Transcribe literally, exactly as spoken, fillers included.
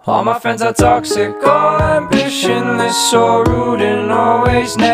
All my friends are toxic, all ambitionless, so rude and always negative.